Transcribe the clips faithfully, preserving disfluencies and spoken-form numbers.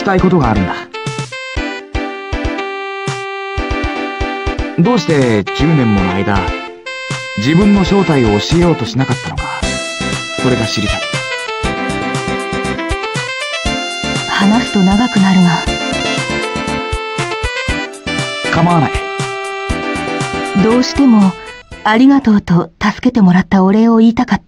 きたいことがあるんだ。どうしてじゅうねんもの間、自分の正体を教えようとしなかったのか、それが知りたい。 話すと長くなるが。 構わない。 どうしても、ありがとうと助けてもらったお礼を言いたかった。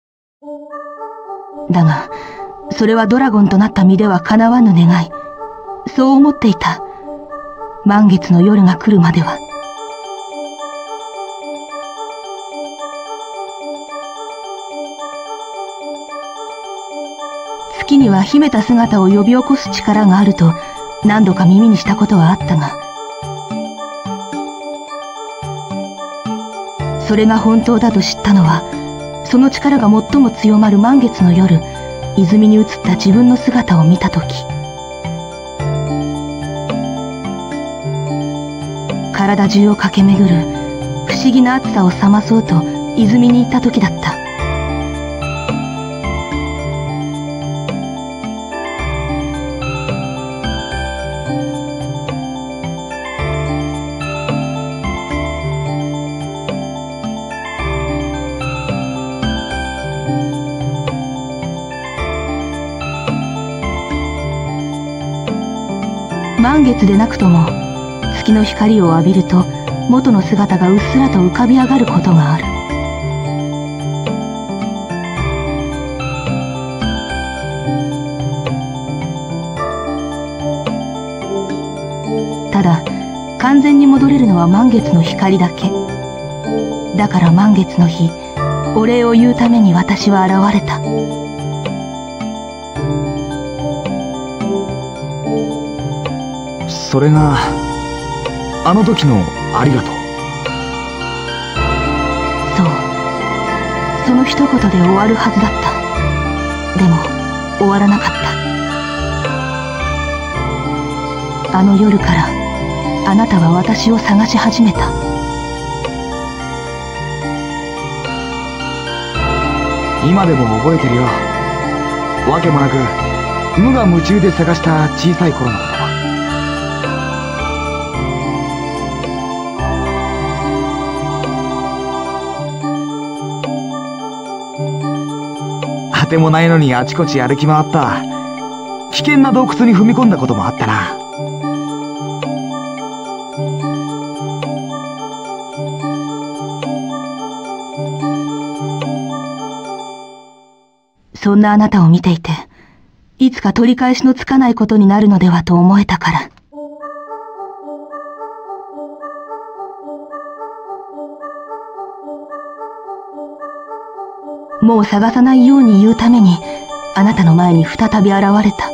だが、それはドラゴンとなった身では叶わぬ願い。そう思っていた。満月の夜が来るまでは。月には秘めた姿を呼び起こす力があると何度か耳にしたことはあったが、それが本当だと知ったのは、その力が最も強まる満月の夜、泉に映った自分の姿を見たとき。体中を駆け巡る不思議な暑さを冷まそうと泉に行ったときだった。満月でなくとも月の光を浴びると元の姿がうっすらと浮かび上がることがある。ただ完全に戻れるのは満月の光だけ。だから満月の日、お礼を言うために私は現れた。 それがあの時のありがとう。 そう、その一言で終わるはずだった。でも終わらなかった。あの夜からあなたは私を探し始めた。 今でも覚えてるよ。わけもなく無我夢中で探した小さい頃のこと。当てもないのにあちこち歩き回った。危険な洞窟に踏み込んだこともあったな。 そんなあなたを見ていて、いつか取り返しのつかないことになるのではと思えたから。もう探さないように言うために、あなたの前に再び現れた。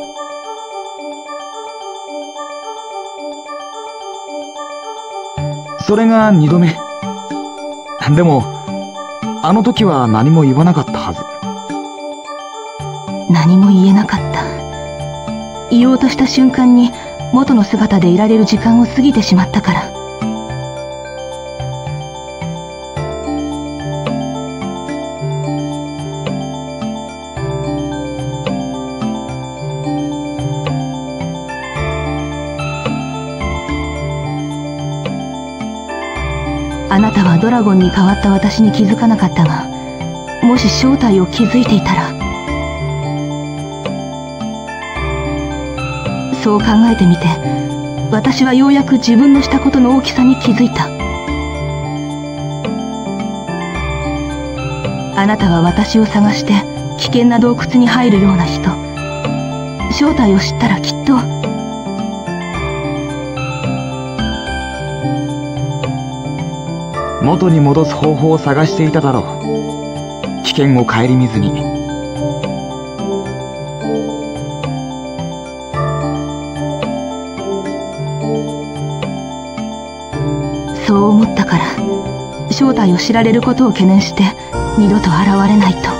それが二度目。でも、あの時は何も言わなかったはず。 何も言えなかった。言おうとした瞬間に、元の姿でいられる時間を過ぎてしまったから。あなたはドラゴンに変わった私に気づかなかったが、もし正体を気づいていたら。そう考えてみて、私はようやく自分のしたことの大きさに気づいた。あなたは私を探して危険な洞窟に入るような人。正体を知ったらきっと。 元に戻す方法を探していただろう。危険を顧みずに。 そう思ったから、正体を知られることを懸念して二度と現れないと。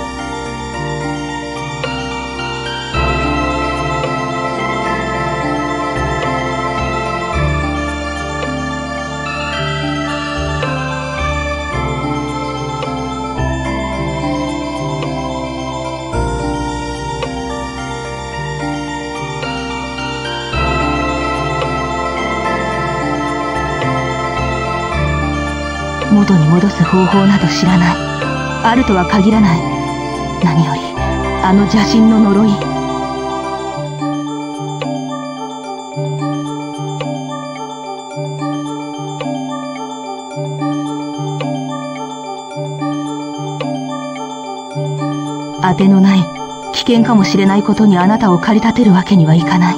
元に戻す方法など知らない。あるとは限らない。何よりあの邪神の呪い。当てのない危険かもしれないことにあなたを駆り立てるわけにはいかない。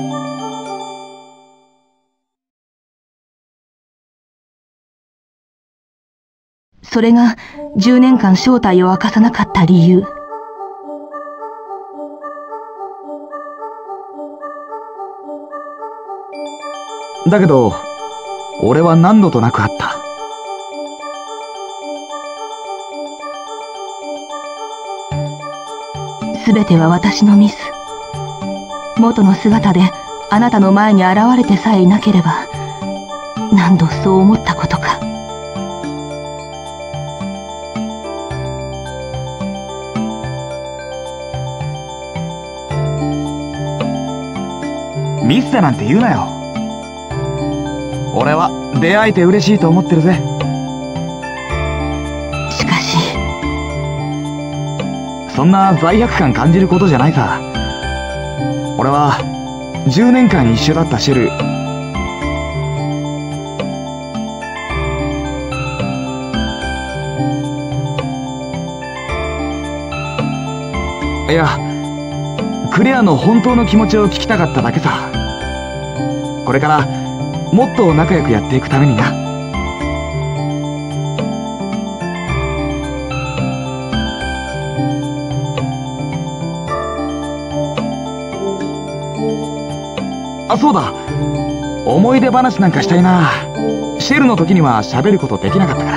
それがじゅうねんかん正体を明かさなかった理由。 だけど俺は何度となくあった。 すべては私のミス。元の姿であなたの前に現れてさえいなければ、何度そう思ったことか。 ミスだなんて言うなよ。俺は出会えて嬉しいと思ってるぜ。 しかしそんな罪悪感感じることじゃないさ。俺はじゅうねんかん一緒だったシェル。いや、クレアの本当の気持ちを聞きたかっただけさ。これからもっと仲良くやっていくためにな。あ、そうだ。思い出話なんかしたいな。シェルの時には喋ることできなかったから。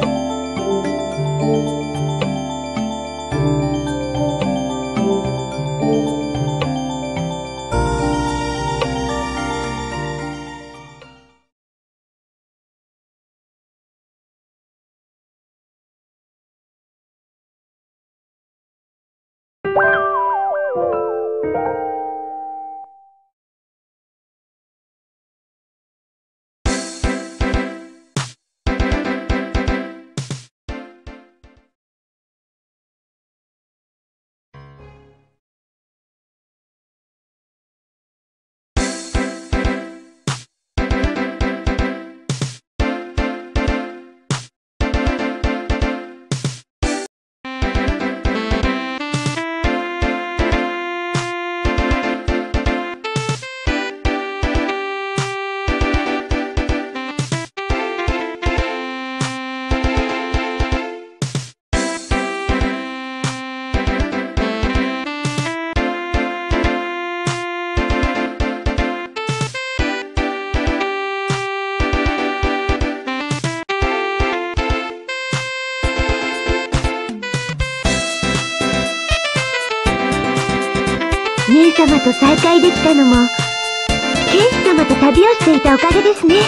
姉様と再会できたのも剣士様と旅をしていたおかげですね。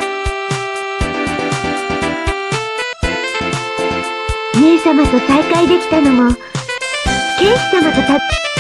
姉様と再会できたのも剣士様と旅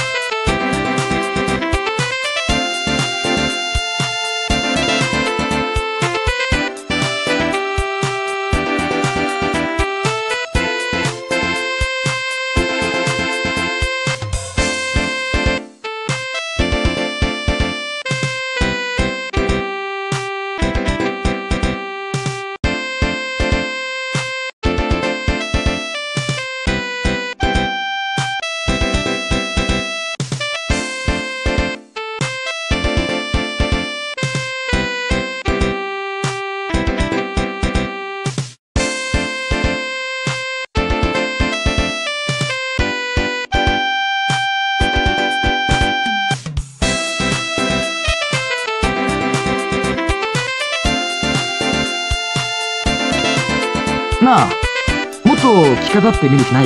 なあ、もっと着飾ってみる気ない？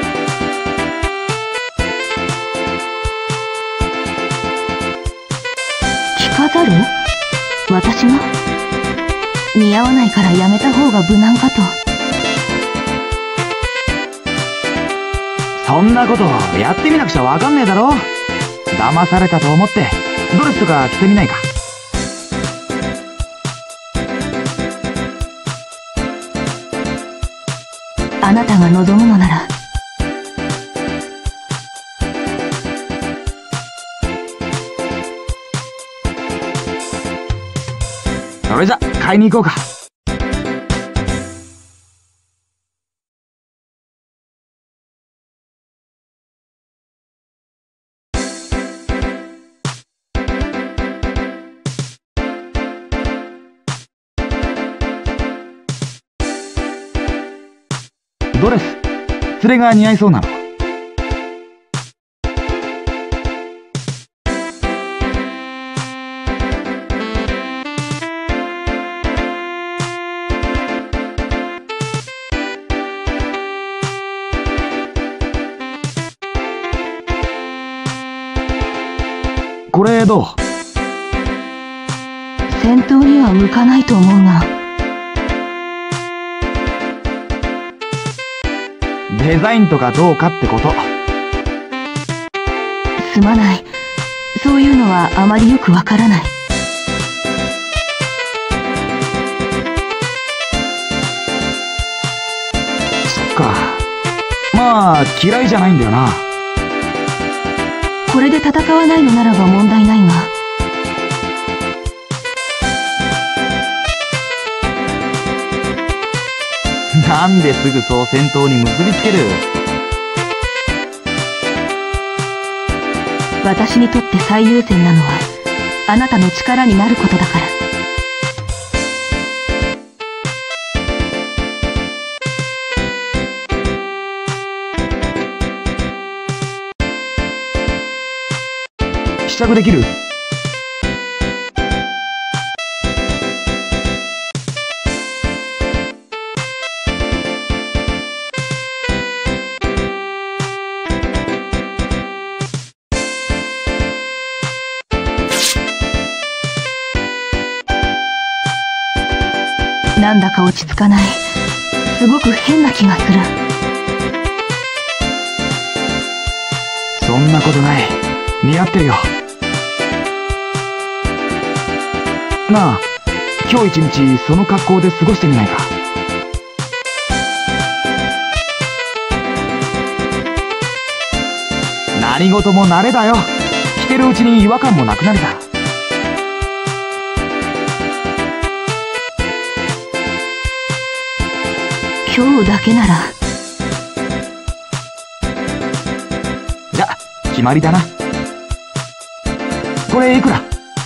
着飾る？私が？似合わないからやめた方が無難かと。 そんなことやってみなくちゃわかんねえだろ。騙されたと思ってドレスとか着てみないか？ あなたが望むのなら。 それじゃ買いに行こうか。ドレス、それが似合いそうなの。これどう？ 戦闘には向かないと思うが。 デザインとかどうかってこと。 すまない。そういうのはあまりよくわからない。 そっか。まあ嫌いじゃないんだよな。 これで戦わないのならば問題ないが。 なんですぐそう戦闘に結びつける。 私にとって最優先なのはあなたの力になることだから。 試着できる？ なんだか落ち着かない。すごく変な気がする。 そんなことない。似合ってるよ。なあ、今日一日その格好で過ごしてみないか。何事も慣れだよ。着てるうちに違和感もなくなるさ。 今日だけなら。 じゃ、決まりだな。これいくら？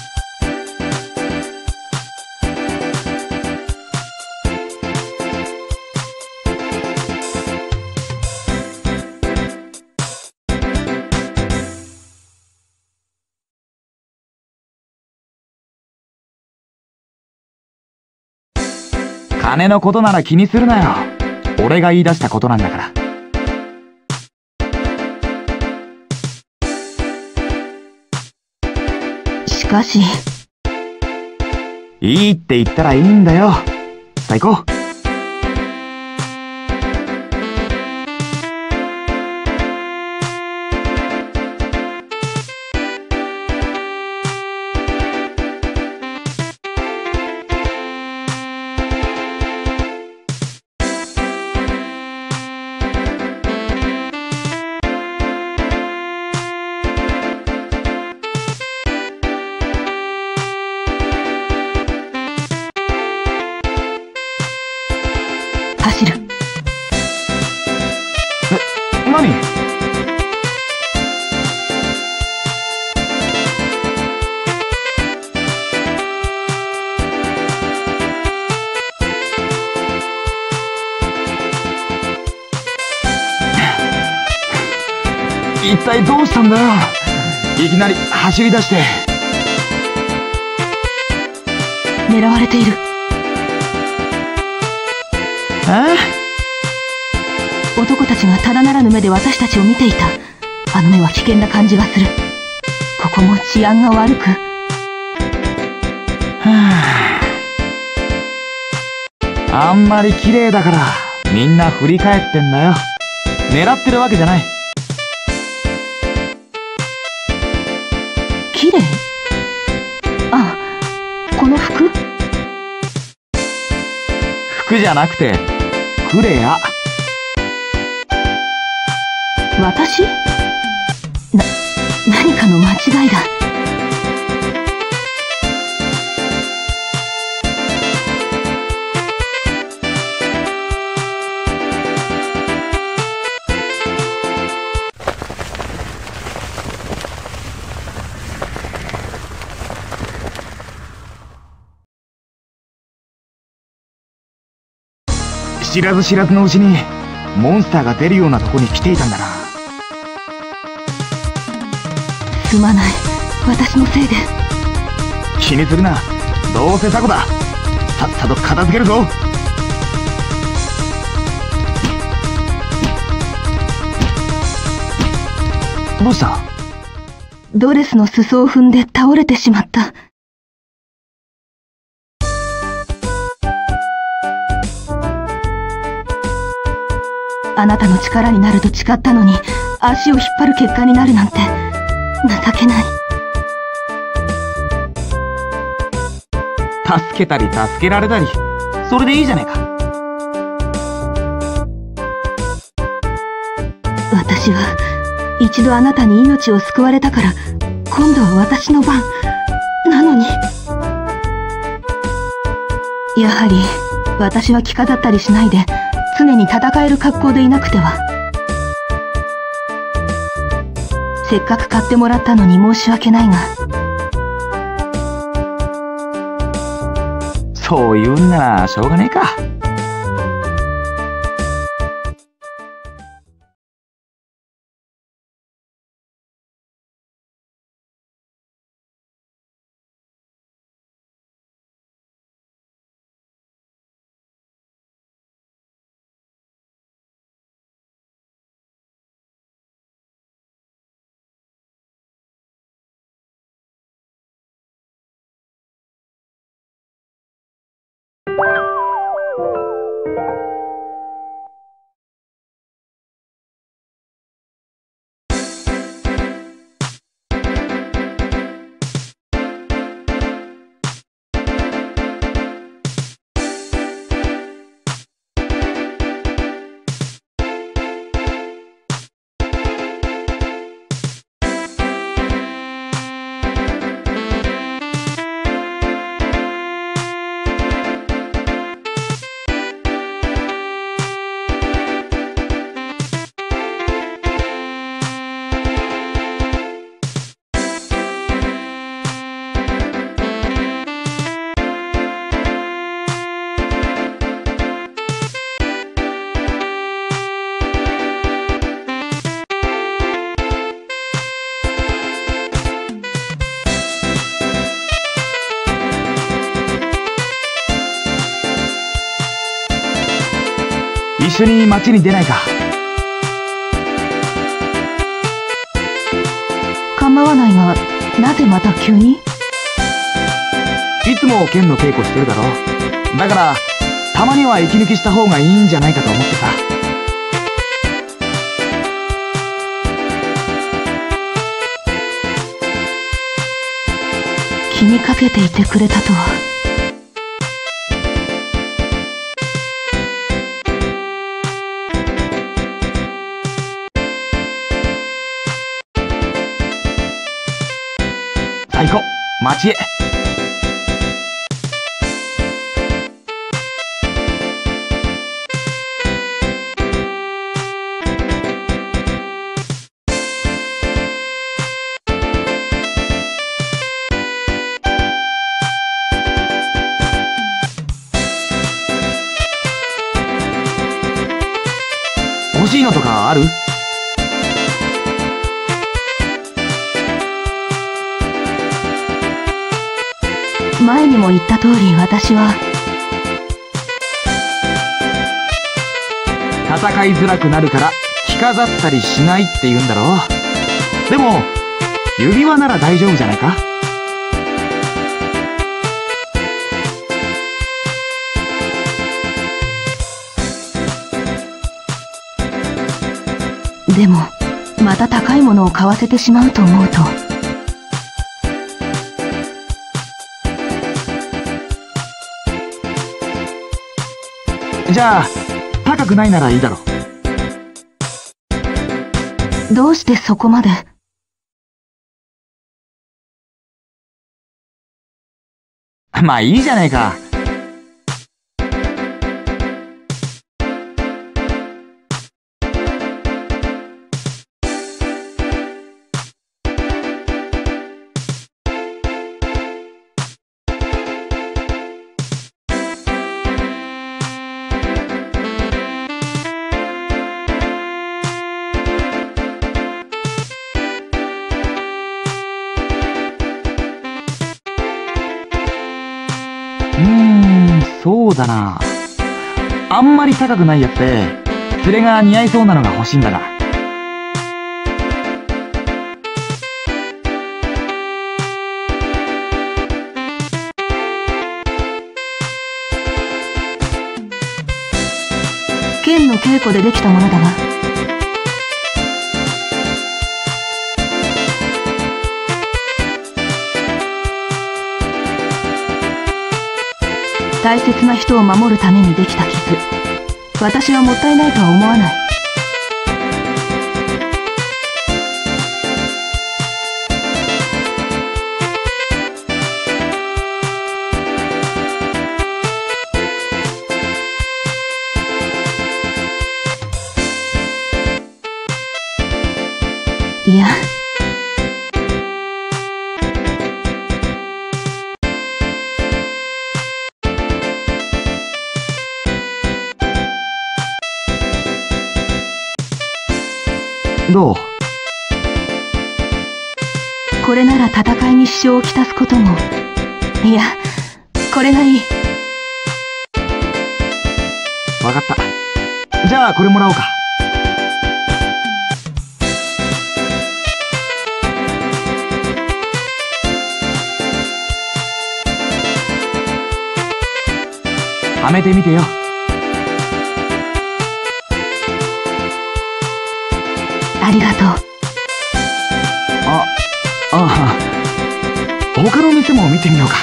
金のことなら気にするなよ。俺が言い出したことなんだから。 しかし。 いいって言ったらいいんだよ。さあ行こう。 走る。 え、何？一体どうしたんだよ。いきなり走り出して。 狙われている。 え？ 男たちがただならぬ目で私たちを見ていた。あの目は危険な感じがする。ここも治安が悪く。 はあ、あんまり綺麗だからみんな振り返ってんだよ。狙ってるわけじゃない。 綺麗？あ、この服？ 服じゃなくてクレア。 私？な、何かの間違いだ。 知らず知らずのうちにモンスターが出るようなとこに来ていたんだな。 すまない、私のせいで。 気にするな、どうせ雑魚だ。さっさと片付けるぞ。どうした？ ドレスの裾を踏んで倒れてしまった。あなたの力になると誓ったのに、足を引っ張る結果になるなんて、情けない。 助けたり助けられたり、それでいいじゃねえか。 私は、一度あなたに命を救われたから、今度は私の番。なのに。やはり、私は着飾ったりしないで、常に戦える格好でいなくては。せっかく買ってもらったのに申し訳ないが。 そう言うんならしょうがねえか。一緒に街に出ないか。 構わないが、なぜまた急に？ いつも剣の稽古してるだろ。だからたまには息抜きした方がいいんじゃないかと思ってさ。 気にかけていてくれたとは。 さあ行こう、町へ。欲しいのとかある？ 前にも言った通り、私は戦いづらくなるから着飾ったりしないって言うんだろう。でも指輪なら大丈夫じゃないか。 でもまた高いものを買わせてしまうと思うと。 じゃあ高くないならいいだろう。 どうしてそこまで。 まあいいじゃないか。うーん、そうだな。あんまり高くないやつで、それが似合いそうなのが欲しいんだが。 剣の稽古でできたものだが。大切な人を守るためにできた傷。私はもったいないとは思わない。いや。 どう？ これなら戦いに支障をきたすことも。いや、これがいい。 わかった。じゃあこれもらおうか。はめてみてよ。 ありがとう。 あ、ああ。他の店も見てみようか。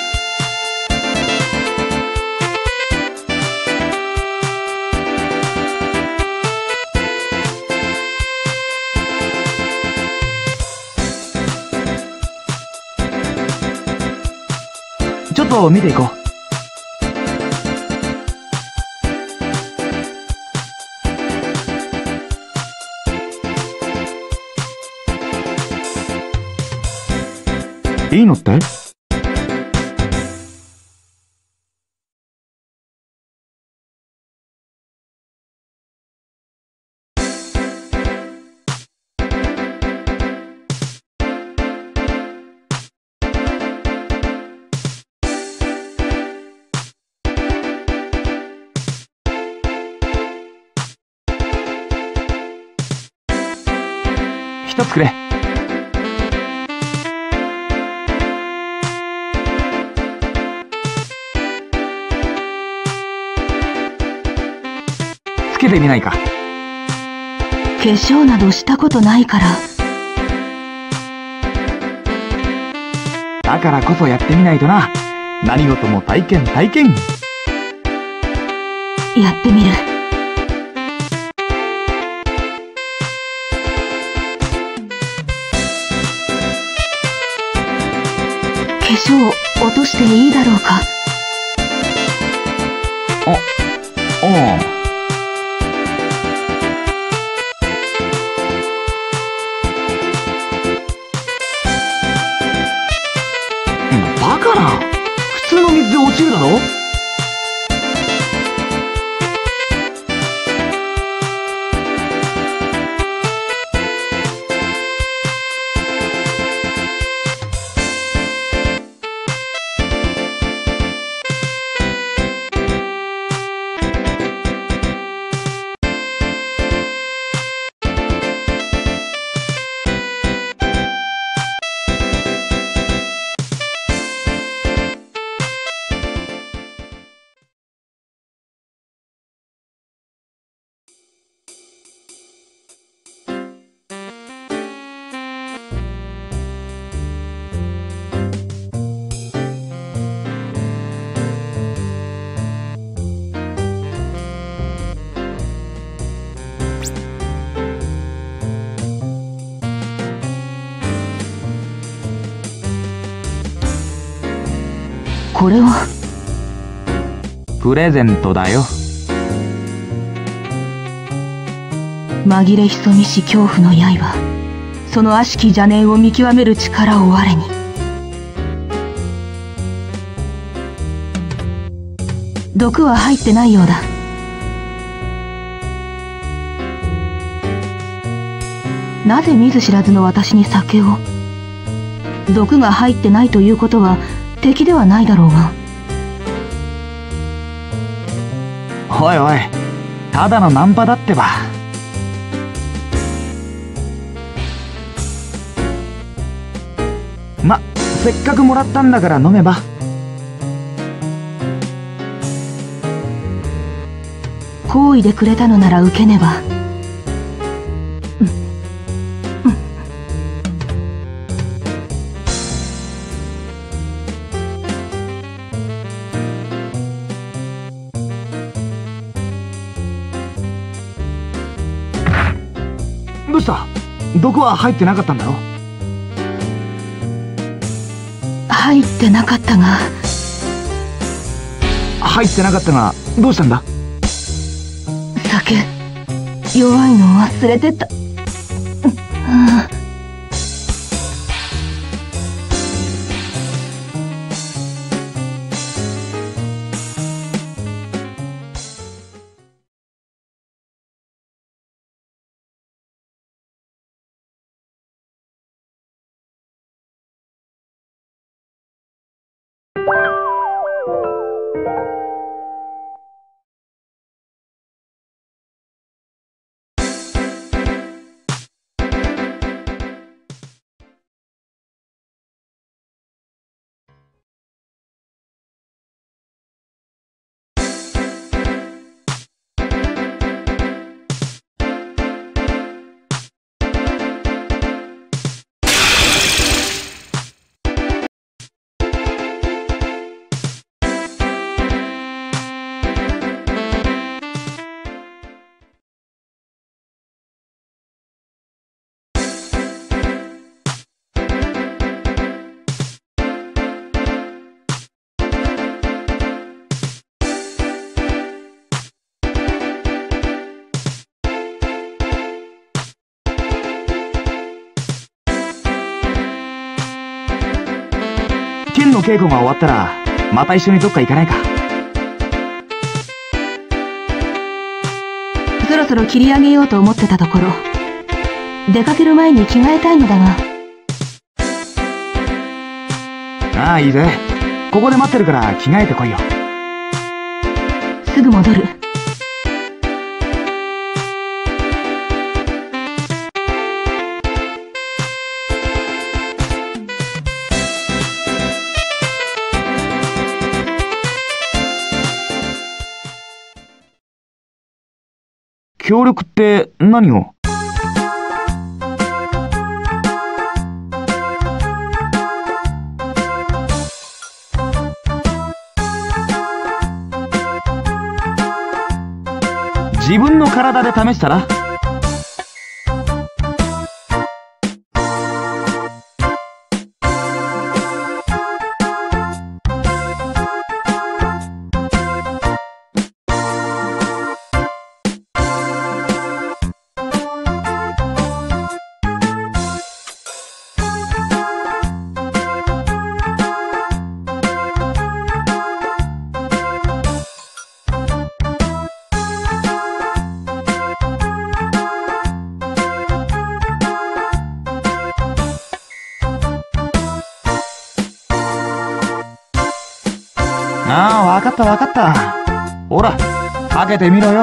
ちょっと見ていこう。いいのって？一つくれ。つけてみないか。 化粧などしたことないから。 だからこそやってみないとな。何事も体験体験。 やってみる。化粧落としていいだろうか。 あ、ああ。バカな。普通の水で落ちるだろ。 これはプレゼントだよ。 紛れ潜みし恐怖の刃、その悪しき邪念を見極める力を我に。毒は入ってないようだ。なぜ見ず知らずの私に酒を。毒が入ってないということは敵ではないだろうが。 おいおい、ただのナンパだってば。ま、せっかくもらったんだから飲めば。 好意でくれたのなら受けねば。 どうした？毒は入ってなかったんだろ？ 入ってなかったが。 入ってなかったが、どうしたんだ？ 酒、弱いの忘れてた。うん。 剣の稽古が終わったらまた一緒にどっか行かないか？ そろそろ切り上げようと思ってたところ。出かける前に着替えたいのだが。 ああ、いいぜ。ここで待ってるから着替えてこいよ。 すぐ戻る。 協力って何を？自分の体で試したら？ああ、わかったわかった。ほら、かけてみろよ。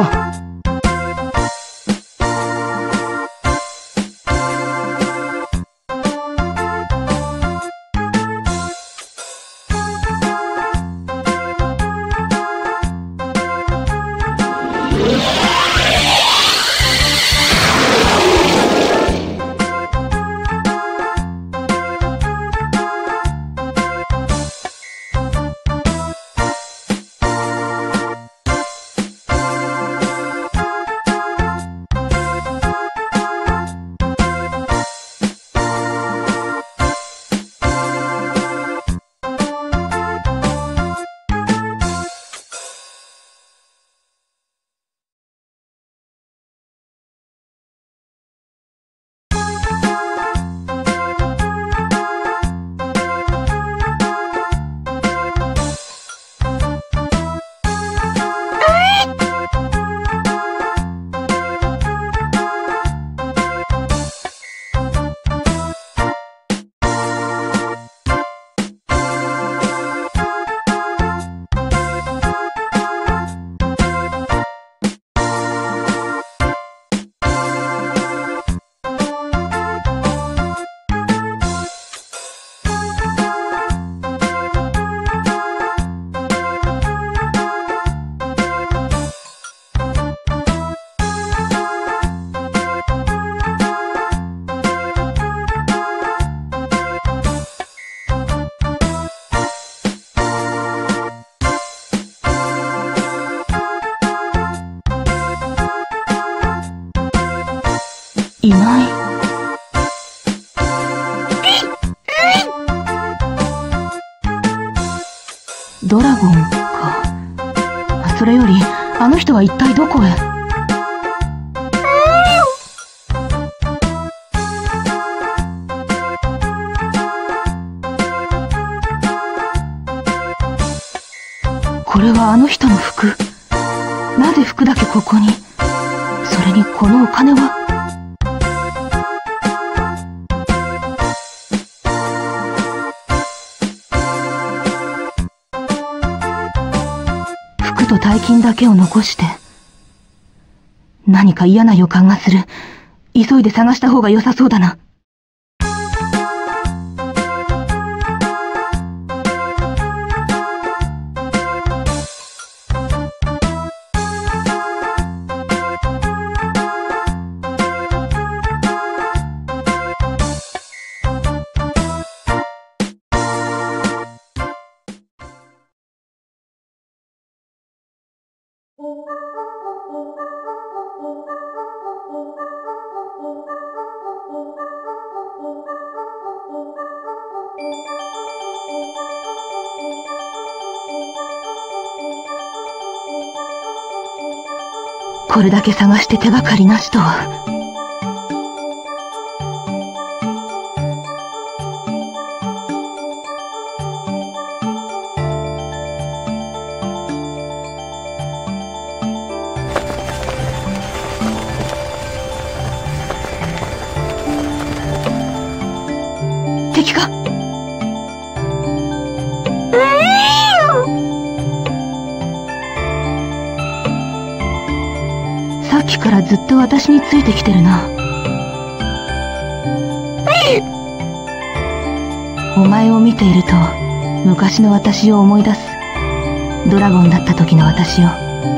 いない。ドラゴンか。それより、あの人は一体どこへ？これはあの人の服。なぜ服だけここに？それにこのお金は？服と大金だけを残して。何か嫌な予感がする。急いで探した方が良さそうだな。これだけ探して手がかりなしとは。敵か？さっきからずっと私についてきてるな。お前を見ていると昔の私を思い出す。ドラゴンだった時の私を。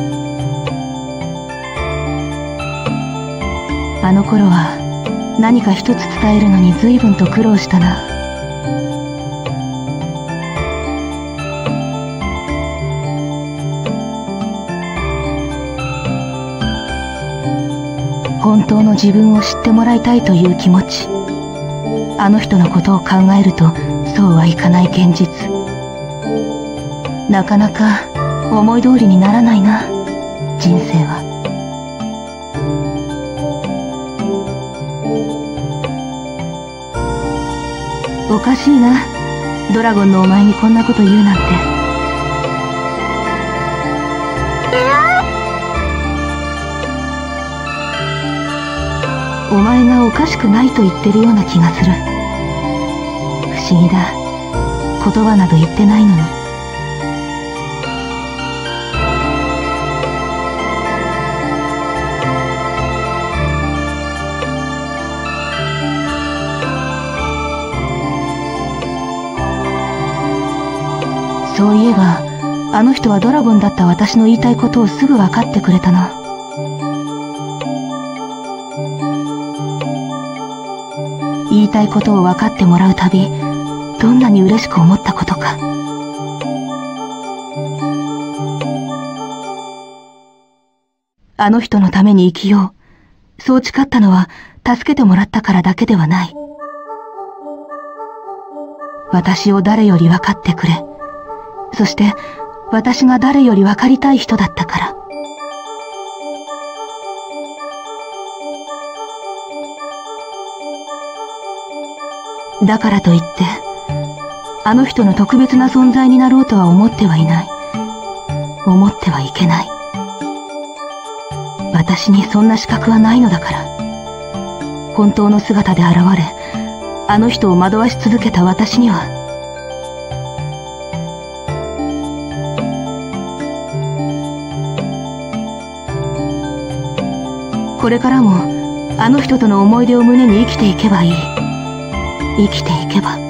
あの頃は何か一つ伝えるのに随分と苦労したな。本当の自分を知ってもらいたいという気持ち。あの人のことを考えるとそうはいかない現実。なかなか思い通りにならないな、人生は。おかしいな、ドラゴンのお前にこんなこと言うなんて。お前がおかしくないと言ってるような気がする。不思議だ、言葉など言ってないのに。そういえば、あの人はドラゴンだった私の言いたいことをすぐ分かってくれたな。言いたいことを分かってもらうたび、どんなに嬉しく思ったことか。あの人のために生きよう。そう誓ったのは、助けてもらったからだけではない。私を誰より分かってくれ。そして、私が誰より分かりたい人だったから。だからといって、あの人の特別な存在になろうとは思ってはいない。思ってはいけない。私にそんな資格はないのだから。本当の姿で現れ、あの人を惑わし続けた私には、これからもあの人との思い出を胸に生きていけばいい。生きていけば。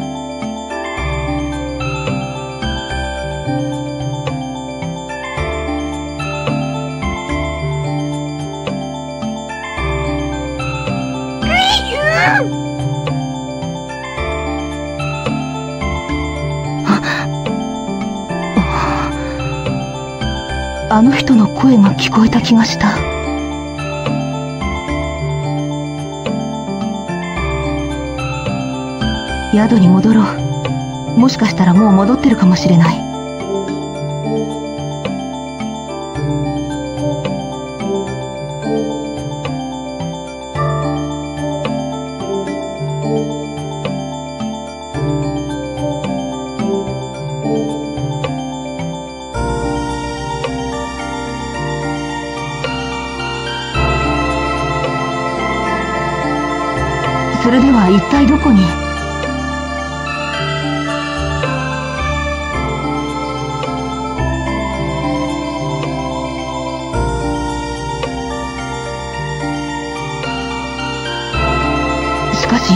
あの人の声が聞こえた気がした。 宿に戻ろう。もしかしたらもう戻ってるかもしれない。それでは一体どこに？しかし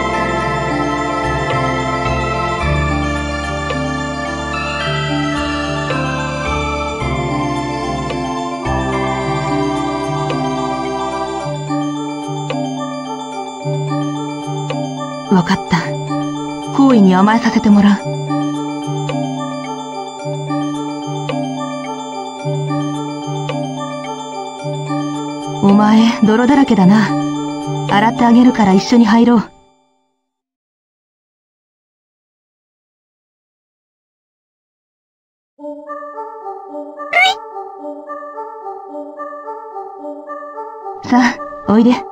わかった。好意に甘えさせてもらう。お前、泥だらけだな。洗ってあげるから一緒に入ろう。さあ、おいで。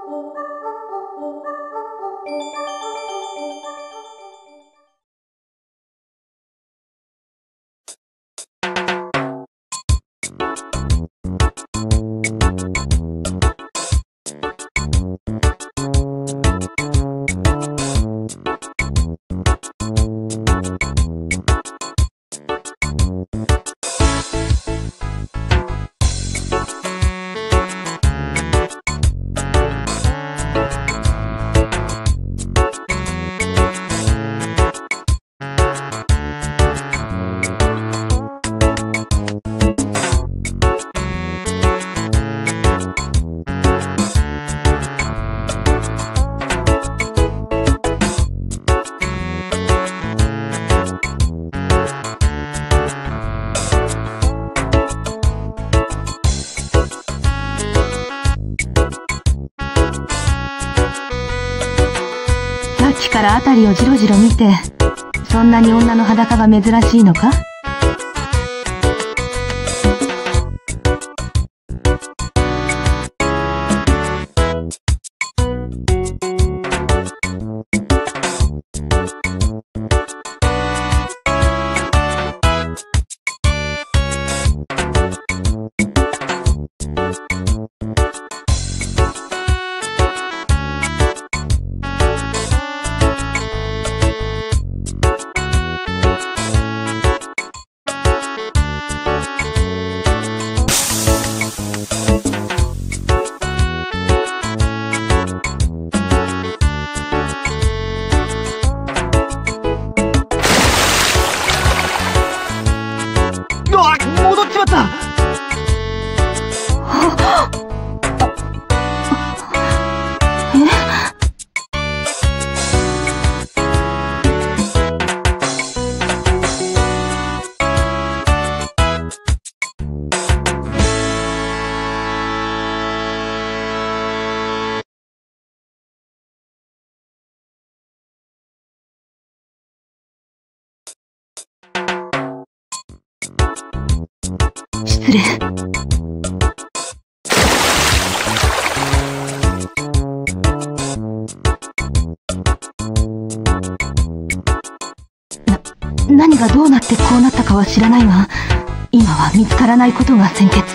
から辺りをじろじろ見て、そんなに女の裸が珍しいのか？ 戻っちまった。 失礼。な、何がどうなってこうなったかは知らないが、今は見つからないことが先決。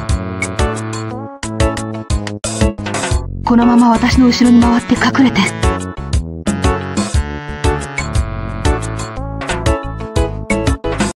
このまま私の後ろに回って隠れて。